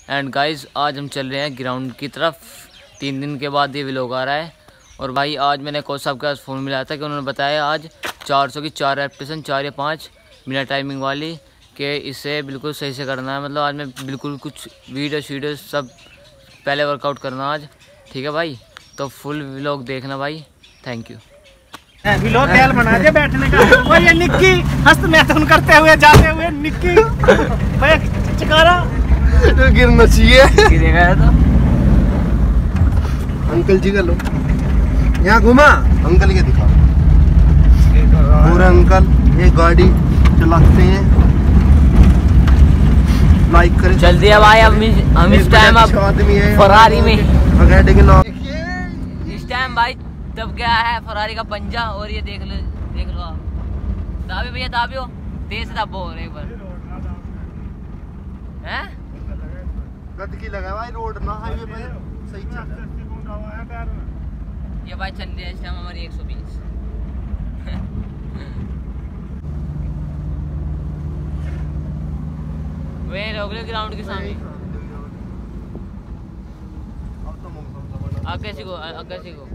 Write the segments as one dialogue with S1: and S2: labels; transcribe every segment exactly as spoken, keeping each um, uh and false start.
S1: And guys आज हम चल रहे हैं ग्राउंड की तरफ। तीन दिन के बाद ये व्लॉग आ रहा है। और भाई आज मैंने कोच साहब के पास फ़ोन मिलाया था कि उन्होंने बताया आज चार सौ की चार रेपिटेशन चार या पाँच मिनट टाइमिंग वाली कि इसे बिल्कुल सही से करना है। मतलब आज मैं बिल्कुल कुछ वीडियो वीडियो सब पहले वर्कआउट करना आज, ठीक है भाई। तो फुल व्लॉग देखना भाई, थैंक यू।
S2: व्लॉग तेल बना दे बैठने का। और ये निक्की हस्त मैथुन करते हुए जाते हुए निक्की भाई चिकारा
S3: तो गिरना चाहिए।
S1: गिरेगा तो
S3: अंकल जी का लो, यहाँ घुमा अंकल के दिखा। पूरा अंकल ये गाड़ी चलाते हैं, लाइक करें।
S1: चल दिया भाई। हम हम इस टाइम अब फरारी में इस टाइम भाई दब गया है फरारी का पंजा। और ये देख लो देख लो आप, दाबी भैया दाबियो, तेज दाबो और एक बार हैं।
S3: गंदगी लगा भाई रोड ना, हाईवे पे सही चल रहा है।
S1: ये भाई चल रही है इस टाइम हमारी एक सौ बीस। वे रोगले ग्राउंड के सामने। आगे सीखो आगे सीखो।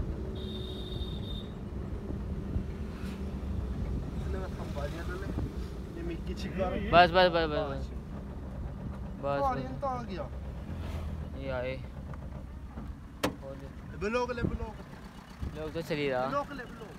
S1: बस बस बस बस बस बस ये आए
S3: ब्लॉक ले ब्लॉक
S1: लोग तो चली रहा।
S3: ब्लॉक ले ब्लॉक।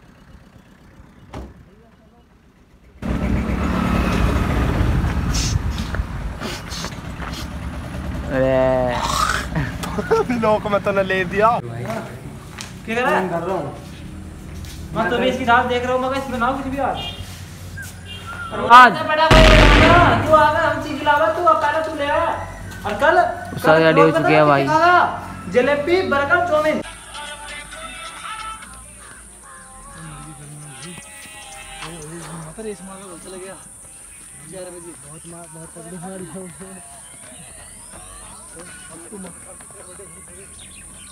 S1: अरे
S3: ब्लॉक में तो न ले दिया।
S2: क्या कर रहा है?
S3: कर रहा हूँ
S2: मैं तो इसकी रात देख रहा हूँ। मैं इसमें नाव कुछ भी आज
S1: आज
S2: बड़ा भाई तू आ गया, हम चीज लावा तू पहले तू ले आया। और कल
S1: उसका गाड़ी हो चुकी है भाई।
S2: Jalebi burger chow mein. बहुत बहुत तगड़ी